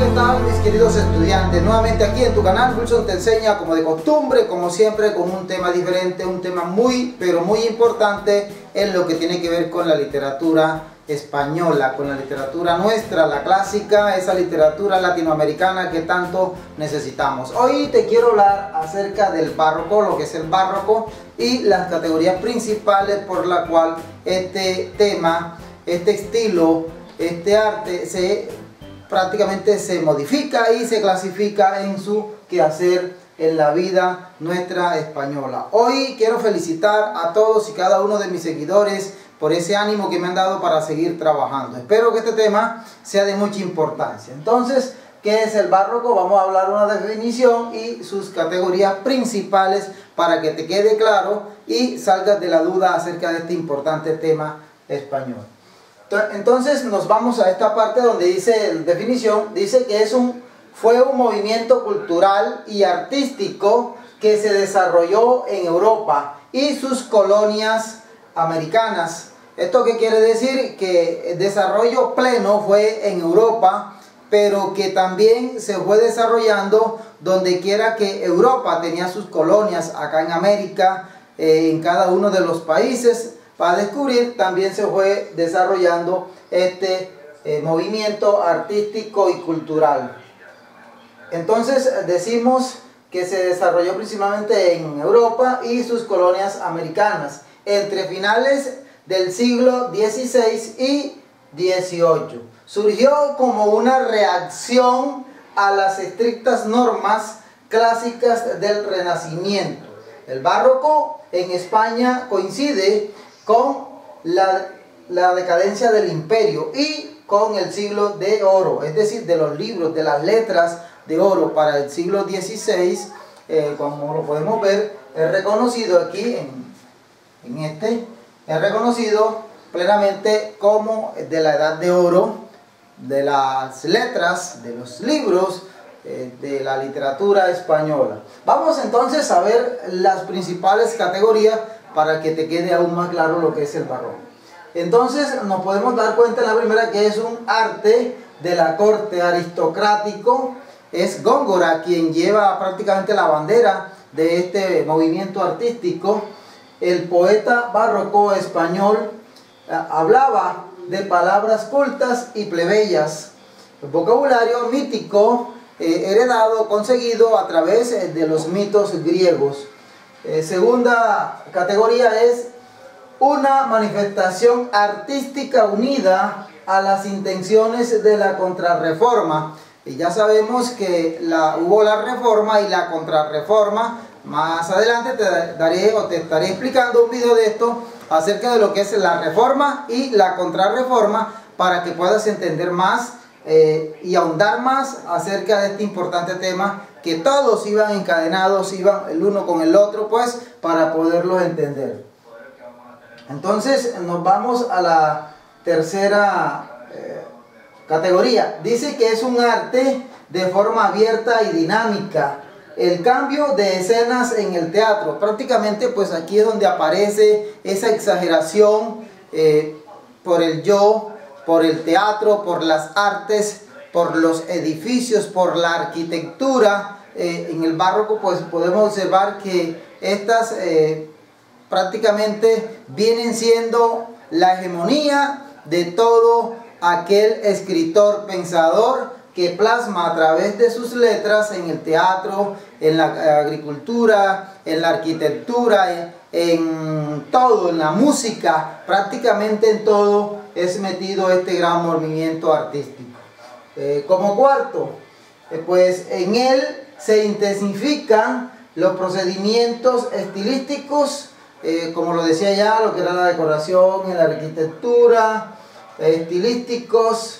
¿qué tal mis queridos estudiantes? Nuevamente aquí en tu canal, Wilson te enseña como de costumbre, como siempre, con un tema diferente, un tema muy, pero muy importante en lo que tiene que ver con la literatura española, con la literatura nuestra, la clásica, esa literatura latinoamericana que tanto necesitamos. Hoy te quiero hablar acerca del barroco, lo que es el barroco y las categorías principales por la cual este tema, este estilo, este arte prácticamente se modifica y se clasifica en su quehacer en la vida nuestra española. Hoy quiero felicitar a todos y cada uno de mis seguidores por ese ánimo que me han dado para seguir trabajando. Espero que este tema sea de mucha importancia. Entonces, ¿qué es el barroco? Vamos a hablar una definición y sus categorías principales para que te quede claro y salgas de la duda acerca de este importante tema español. Entonces nos vamos a esta parte donde dice definición, dice que fue un movimiento cultural y artístico que se desarrolló en Europa y sus colonias americanas. ¿Esto qué quiere decir? Que el desarrollo pleno fue en Europa, pero que también se fue desarrollando donde quiera que Europa tenía sus colonias, acá en América, en cada uno de los países. Para descubrir, también se fue desarrollando este movimiento artístico y cultural. Entonces decimos que se desarrolló principalmente en Europa y sus colonias americanas entre finales del siglo XVI y XVIII. Surgió como una reacción a las estrictas normas clásicas del Renacimiento. El barroco en España coincide con la decadencia del imperio y con el siglo de oro, es decir, de los libros, de las letras de oro para el siglo XVI, como lo podemos ver, es reconocido aquí es reconocido plenamente como de la edad de oro, de las letras, de los libros, de la literatura española. Vamos entonces a ver las principales categorías para que te quede aún más claro lo que es el barroco. Entonces nos podemos dar cuenta en la primera que es un arte de la corte aristocrático. Es Góngora quien lleva prácticamente la bandera de este movimiento artístico. El poeta barroco español hablaba de palabras cultas y plebeyas, el vocabulario mítico heredado, conseguido a través de los mitos griegos. Segunda categoría es una manifestación artística unida a las intenciones de la contrarreforma. Y ya sabemos que hubo la reforma y la contrarreforma. Más adelante te estaré explicando un video de esto acerca de lo que es la reforma y la contrarreforma para que puedas entender más y ahondar más acerca de este importante tema, que todos iban encadenados, iban el uno con el otro, pues, para poderlos entender. Entonces nos vamos a la tercera categoría. Dice que es un arte de forma abierta y dinámica. El cambio de escenas en el teatro. Prácticamente pues aquí es donde aparece esa exageración por el yo, por el teatro, por las artes, por los edificios, por la arquitectura. En el barroco pues podemos observar que estas prácticamente vienen siendo la hegemonía de todo aquel escritor pensador que plasma a través de sus letras en el teatro, en la agricultura, en la arquitectura, en todo, en la música, prácticamente en todo es metido este gran movimiento artístico. Como cuarto, pues en él se intensifican los procedimientos estilísticos, como lo decía ya, lo que era la decoración, en la arquitectura, estilísticos,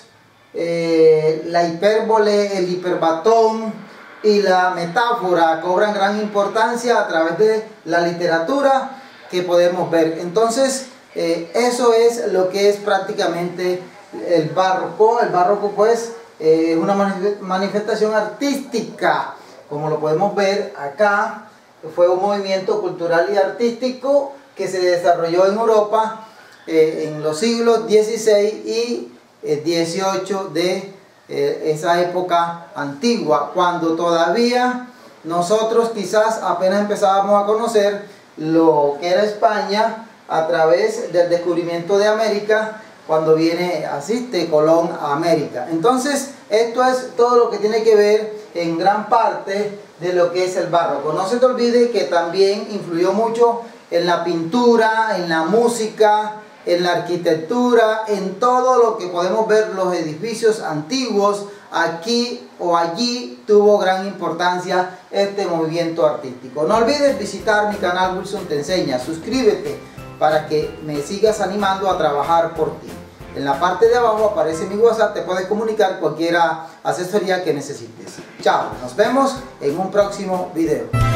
la hipérbole, el hiperbatón y la metáfora cobran gran importancia a través de la literatura que podemos ver. Entonces eso es lo que es prácticamente el barroco. El barroco pues es una manifestación artística, como lo podemos ver acá. Fue un movimiento cultural y artístico que se desarrolló en Europa en los siglos XVI y XVIII de esa época antigua, cuando todavía nosotros quizás apenas empezábamos a conocer lo que era España a través del descubrimiento de América, cuando asiste Colón a América. Entonces, esto es todo lo que tiene que ver en gran parte de lo que es el barroco. No se te olvide que también influyó mucho en la pintura, en la música, en la arquitectura, en todo lo que podemos ver, los edificios antiguos. Aquí o allí tuvo gran importancia este movimiento artístico. No olvides visitar mi canal Wilson Te Enseña. Suscríbete para que me sigas animando a trabajar por ti. En la parte de abajo aparece mi WhatsApp, te puedes comunicar cualquier asesoría que necesites. Chao, nos vemos en un próximo video.